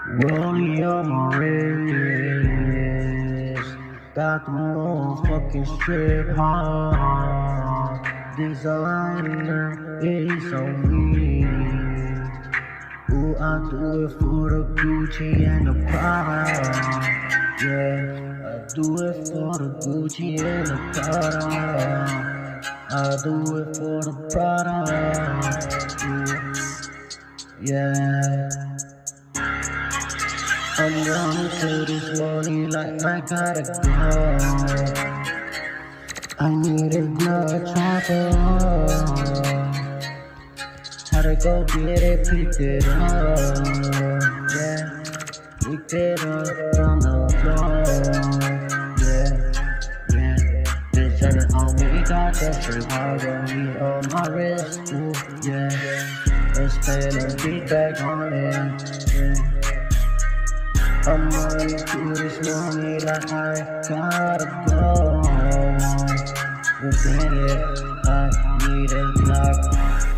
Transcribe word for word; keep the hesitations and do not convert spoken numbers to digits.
Rolling on my wrist, got the motherfucking strip hard. Designer is on me. Ooh, I do it for the Gucci and the Prada. Yeah, I do it for the Gucci and the Prada. I do it for the Prada. Ooh, yeah. I'm running to this money like I gotta go. I need a blood chopper. How to go get it, pick it up. Yeah, pick it up from the floor. Yeah, yeah. They said it on me, got that shit hard on me on my wrist. Ooh, yeah. Let's play the beat back on it. Yeah. I'm running through this money like I gotta go. Within it, I need a knock.